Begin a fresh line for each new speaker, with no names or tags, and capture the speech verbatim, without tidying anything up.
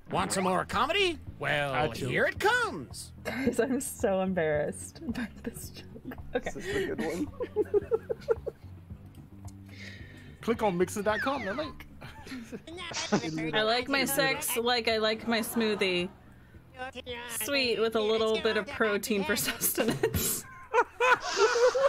Want some more comedy? Well,
Actually.
here it comes.
Guys, I'm so embarrassed by this joke. Okay.
This is a good one.
Click on mixer dot com, the link.
I like my sex like I like my smoothie. Sweet with a little bit of protein for sustenance.